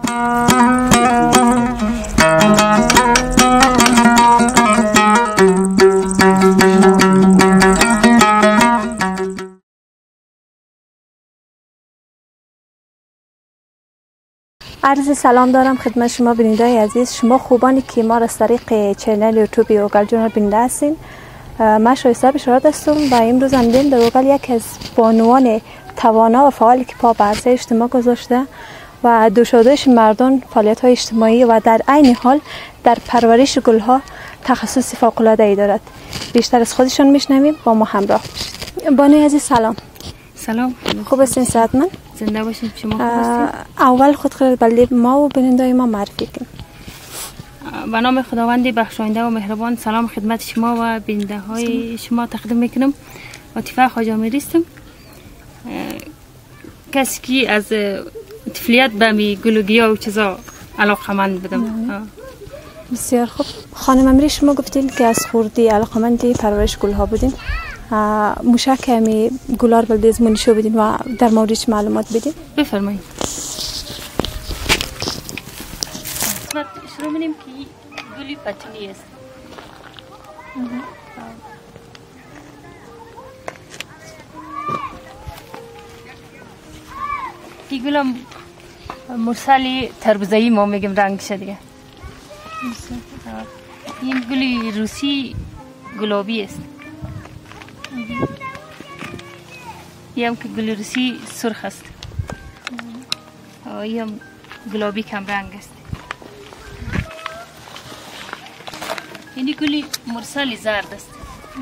عرض سلام دارم خدمت شما بینندگان عزیز. شما خوبانی که ما را از طریق چنل یوتیوب اوگل جورنال بیننده هستین. من شایسته بشارت هستم و امروز هم در اوگل یکی از بانوان توانا و فعالی که پا به عرصه اجتماع گذاشته و دوشادش مردان، فعالیت های اجتماعی و در عین حال در پرورش گلها تخصص فوق العاده ای دارد. بیشتر از خودشان میشنویم، با ما همراه باشید. بانوی عزیز سلام. سلام. خوب هستین؟ صحتمند؟ زنده باشین. شما خوب هستین؟ اول خود برای ما و بینندگان ما معرفی کنید. به نام خداوند بخشاینده و مهربان سلام خدمت شما و بیننده های شما تقدیم میکنم. عاطفه خواجامیری هستم. کسی که از طفولیت به می گل و گیاه و چیزا علاقه‌مند بودم. بسیار خوب. خانم امیری شما گفتین که از خوردی علاقه‌مند پرورش گلها بودین. مشک همی گلار بلدیز منشو بدین و در موردش معلومات بدین. بفرمایید. شروع منیم که گلی پتنی است. این گلم مرسالی تربوزایی ما میگم رنگشه دیگه. این گلی روسی گلابی است. این که گل روسی سرخ است. این گلابی کم رنگ است. این گلی مرسالی زرد است.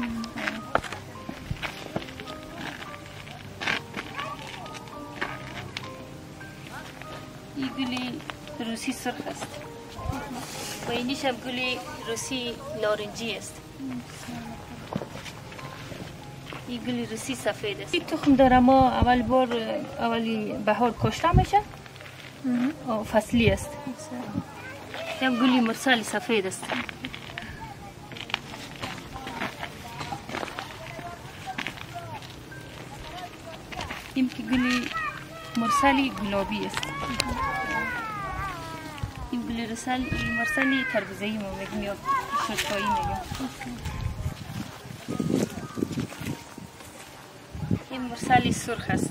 این گلی روسی سرخ است. و اینیش هم گلی روسی نارنجی است. این گلی روسی سفید است. این تخم داره ما اولی بهار کاشته میشه. فصلی است. این گلی مرسالی سفید است. این که گلی مرسالی گلابی است. این گلی مرسالی تربوزایی ما میگیم یا شرکایی میگیم. این مرسالی سرخ است.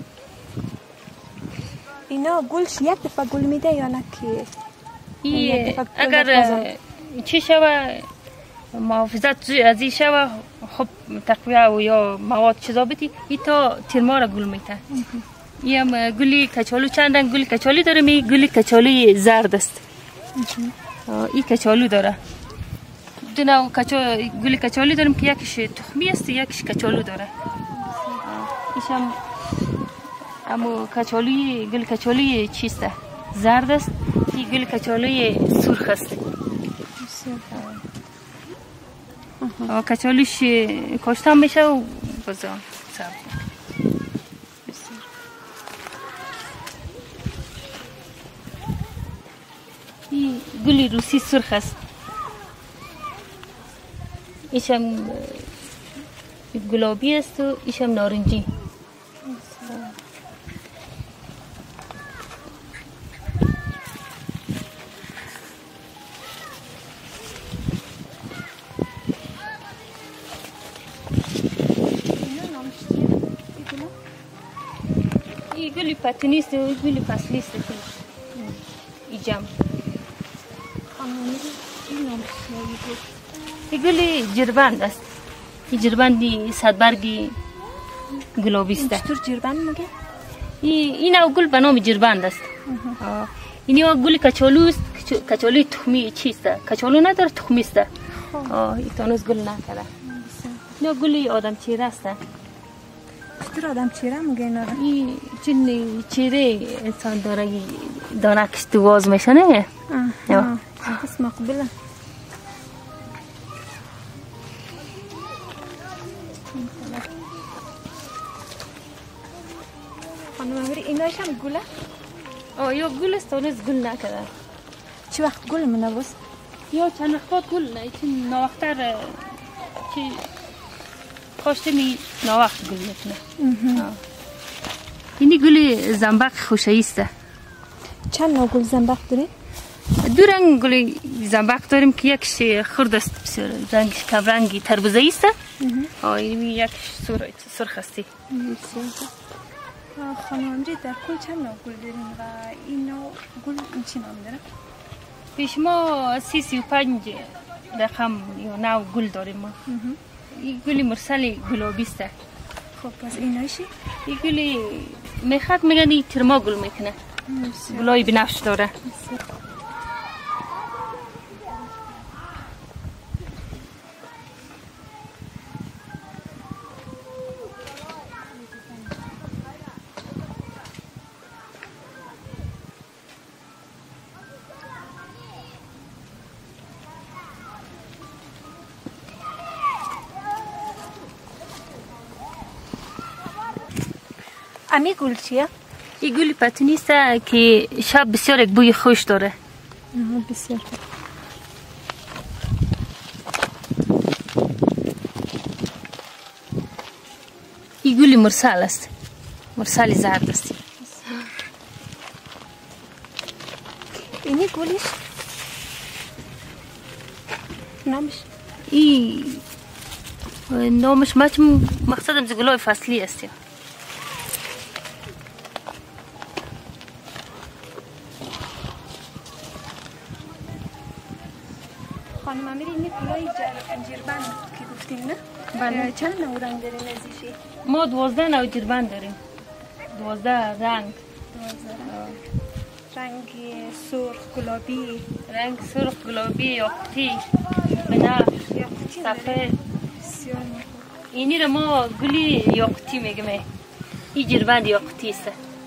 اینا گلش یک دفعه گل میده یا نه که اگر چی شوه محافظت از این شوه خب تقویه و یا مواد چیزا بدی ای تا تیرمار گل میده. این گلی کچالو چند رنگ گلی کچالی داره. می گلی کچالی زرد است. این کچالو داره. دو نوع گلی کچالی داریم که یکیش تخمی است یکیش کچالو داره. ایشم اما کچالوی گل کچالوی چیسته زرد است. این گل کچالوی سرخ است. کچالوش کاشته میشه و بازم سبز. این گلی روسی سرخ است. ایشم گلابی است و ایشم نارنجی. این گلی پتنی است و گلی فصلی است. ایجام این گلی جربند است. این جربندی صدبرگی گلابی است. چطور جربند میگه؟ این گل به نام جربند است. این گل کچالو است. کچالوی تخمی چیست؟ کچالو نداره تخمی است. این تانوز گل نکرده. این گلی آدم چهره است. چطور آدم چهره میگه اینا رو؟ این چون چهره انسان داره دانه کش تو واز میشه نه؟ بس مقبوله. خانم امیری اینایش هم گله؟ یا گل است تانوز گل نکرده. چی وقت گل منه بس؟ یا چند وقت گل نه. چون نوقتر چی کاشته می نوقت گل میکنه. اینی گل زنبق خوشایی است. چند نوع گل زنبق داریم؟ دو رنگ گل زنبق داریم که یکش خرد است بسیار رنگش کم رنگی تربوزه‌ای است. این یک سرخ است. خانم امری در کل چند نوع گل داریم و این نوع گل چی نام داره؟ پیش ما 35 رقم یا نوع گل داریم ما. این گل مرسل گلابی است. خب پس این چی؟ این گل میخک میگن این ترما گل میکنه. گلای بنفش داره. امی گل چیه؟ این گل پتنی است که شب بسیار یک بوی خوش داره. بسیار. این گل مرسل است. مرسل زرد است. اینی گلش نامش؟ این نامش مقصدم از گلای فصلی است. خانم امیر این گلای جیربند که گفتیم نه؟ بله. چند نوع رنگ داره نزیشی؟ ما 12 نوع جیربند داریم. 12 رنگ. رنگ سرخ گلابی، رنگ سرخ گلابی، یاقوتی، بنفش، سفید. اینی را ما گلی یاقوتی میگیم. این جیربند یاقوتی است.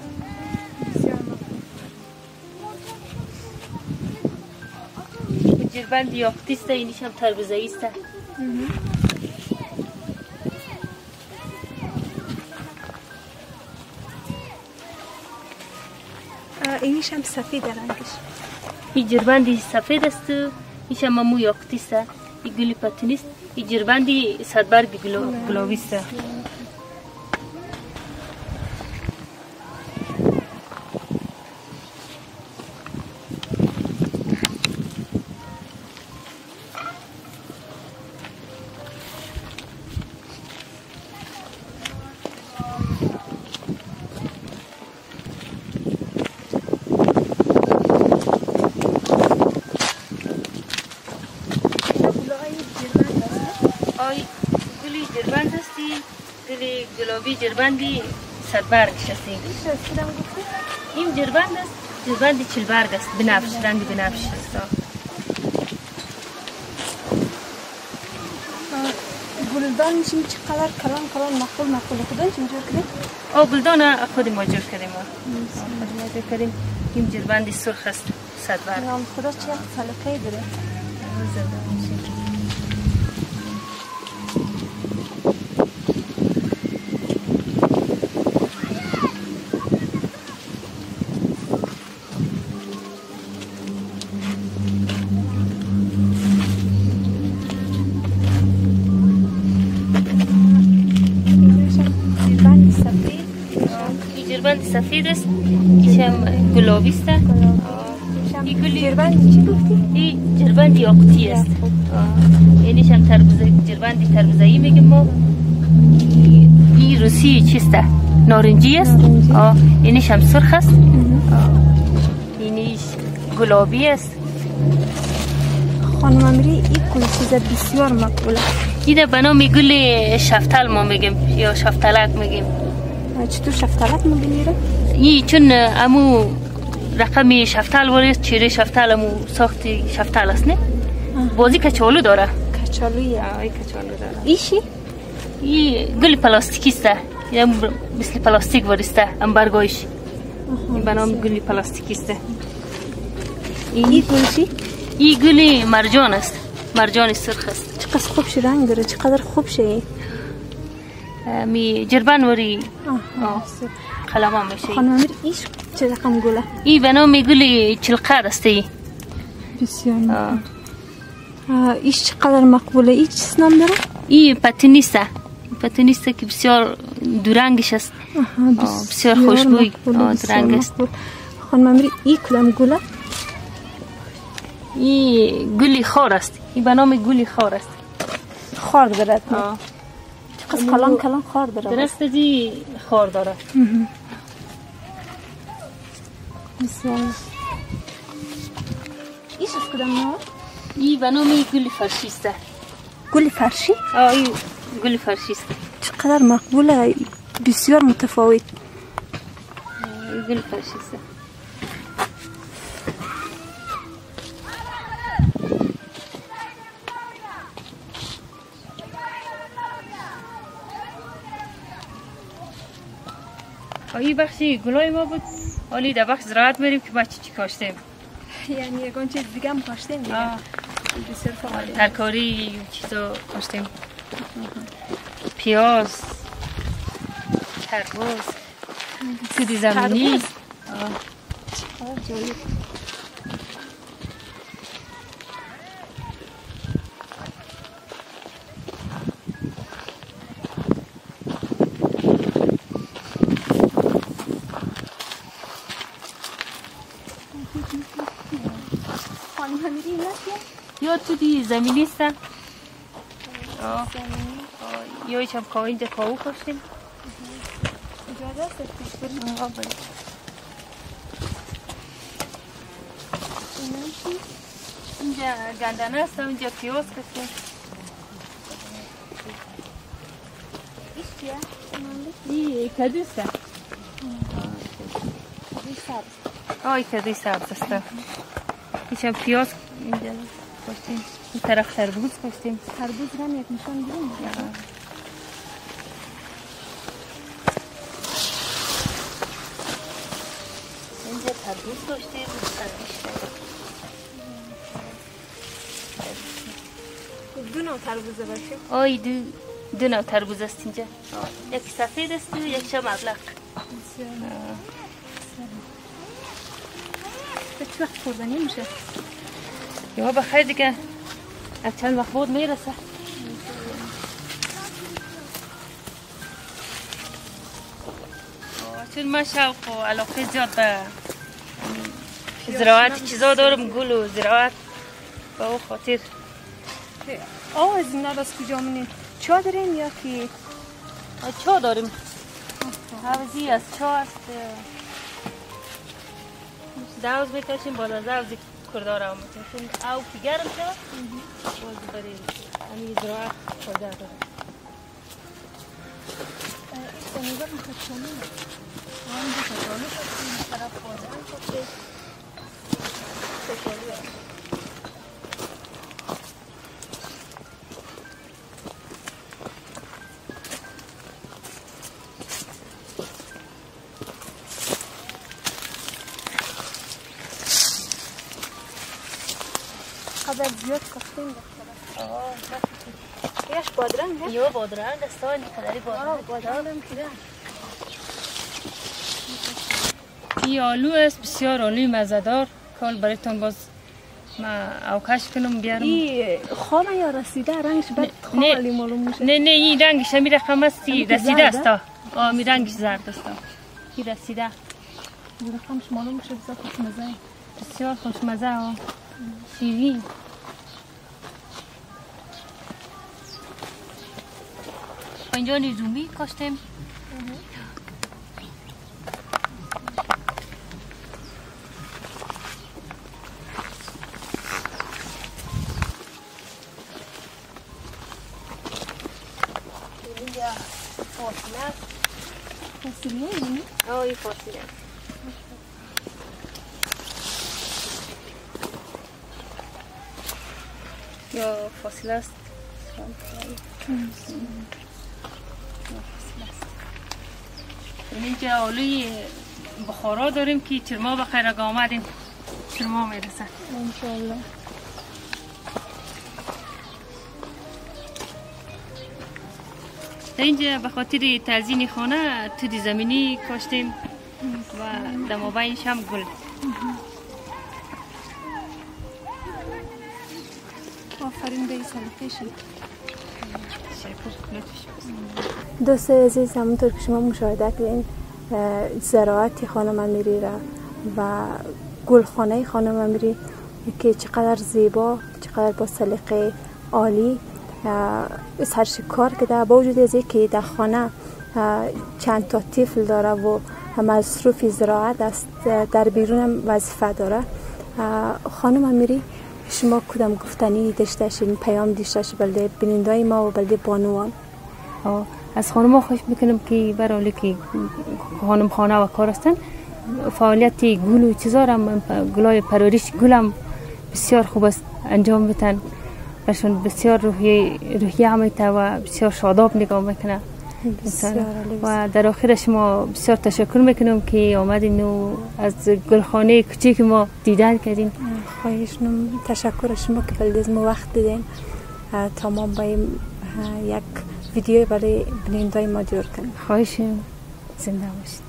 جیربند یاقوتی است. اینیش هم تربوزه‌ای است. اینیش هم سفید رنگش. این جیربندی سفید است. اینش هم مو یاقوتی است. این گلی پتنی است. این جیربندی صدبرگ گلابی است. جیربند هستی گلی گلابی جیربندی صدبرگش هستی. این جیربند است. جیربندی چلبرگ است. بنفش رنگ بنفش است. گلدان میشیم چقدر کلان مقبول خودن چون جور کردیم؟ گلدان خود ما جور کردیم. این جیربندی سرخ است. صدبرگ. خدا چه سلیقه‌ای داره. جیربند سفید است. اینم گلابی است. این گلی جیربند چی گفتی؟ این جیربند یاقوتی است. اینیش هم جیربندی تربوزه‌ای میگیم ما. این روسی چیست؟ نارنجی است. اینیش هم سرخ است. اینیش گلابی است. خانم امیری این گل چیز بسیار مقبوله. این به نام گل شفتل ما میگیم یا شفتلک میگیم. چطور شفتلک میگیم؟ این چون امو رقمی شفتل وارد چیره شفتل امو ساختی شفتل است نه؟ بازی کچالو داره. کچالویه؟ این کچالو داره. ایشی؟ این گل پلاستیکی است. یا مثل پلاستیک وارسته ام برگایش. این به نام گل پلاستیکی است. این گل چی؟ این گل مرجان است. مرجان سرخ است. چقدر خوبش رنگ داره. چقدر خوبشه. می جربن وری قلم هم میشه. خانم امیر ایش چه رقم گله؟ این به نام گل چلقد است. بسیار مقبول. ایش چقدر مقبوله. ایش چیز نام داره؟ این پتنیسته. پتنیسته که بسیار دورنگش است. بسیار خوشبوی دورنگ است. خانم امیری این کدام گله؟ این گلی خار است. این به نام گلی خار است. خار دارد. چقدر کلان کلان خار دارد. درخت دی خار دارد. بسیار. ایش از کدام نوع؟ این به نام گلی فرشی است. گلی فرشی؟ این گلی فرشی است. چقدر مقبوله، بسیار متفاوت. گلی فرشی است. این بخشی گلای ما بود. حالی در بخش زراعت میریم که ما چی کاشتیم. یعنی یکان چیز دیگه هم کاشتیم دیگه. بسیار فعالی. ترکاری چیزا کاشتیم. پیاز، تربوز، سیب زمینی. جالب. یا تو دی زمینی است. یا ایچ هم اینجا کاهو کاشتیم. اجازه است پیش بریم. اینجا گندنه است، اینجا پیاز کاشتیم. ایش چیه؟ این کدو است. کدوی سبز. این کدوی سبز است. ایچ هم پیاز اینجا کاشتیم. این طرف تربوز کاشتیم. تربوز را یک نشان بریم. اینجا تربوز کاشتیم. دو نوع تربوز باشه؟ دو نوع تربوز است اینجا. یکی سفید است و یکی مبلغ. به چه وقت خوردنی میشه؟ یا بخیر دیگه از چند وقت بود میرسه. چون من شوق و علاقه زیاد به زراعت چیزا دارم، گل و زراعت، به او خاطر. از این نباز کجا منین؟ چا داریم یا که؟ چا داریم. حوضی از چا است. دوز میکشیم بالا، دوزی کردار هم میکشیم. او که گرم شد باز بریم همین زراعت کردار دارم. این نگاه مکتشانه اینجا کتانه شد این طرف بازران شد سشالی هست. قدر زیاد کفتیم دختره. یش بادرنگ هست؟ یا بادرنگ است. این قدری بادرنگ هم کده. این آلو است، بسیار آلوی مزه‌دار. کال برایتان باز ما اوکش کنم بیارم. این خامه یا رسیده رنگش بعد خالی معلوم میشه؟ نه این رنگش می رقم است، رسیده است. می رنگش زرد است. این رسیده. رقمش معلوم میشه بسیار خوشمزه. بسیار خوشمزه و شیرین. اینجا نیزومی کاشتیم. اینجا فاصله است. فاصله اینی؟ این فاصله است. یا فاصله است. اینجا آلوی بخارا داریم که چرما بخیر اگه آمدیم چرما میرسه انشالله. اینجا به خاطر تزیین خانه تو دی زمینی کاشتیم و در مابینش هم گل. آفرین به این سلطه‌شی. دوست عزیز، همونطور که شما مشاهده کردین زراعت خانم امیری را و گلخانه خانم امیری که چقدر زیبا، چقدر با سلیقه عالی سرشکار کرده، با وجود از اینکه در خانه چند تا طفل داره و مصروف زراعت است، در بیرون هم وظیفه داره. خانم امیری شما کدام گفتنی داشتین، پیام داشتین بلده بینندای ما و بلده بانوان؟ از خانم خواهش میکنم که برای که خانم خانه و کار هستن فعالیت گل و چیزا را، گلای پرورش گلم بسیار خوب است انجام بدن، برشون بسیار روحیه همیته و بسیار شاداب نگاه میکنه. و در آخر شما بسیار تشکر میکنم که آمدین و از گلخانه کوچیک ما دیدن کردین. خواهشم تشکر شما که بلدیز ما وقت دیدین تا ما بایم یک ویدیو برای بینندای ما جور کنیم. خواهشم زنده باشید.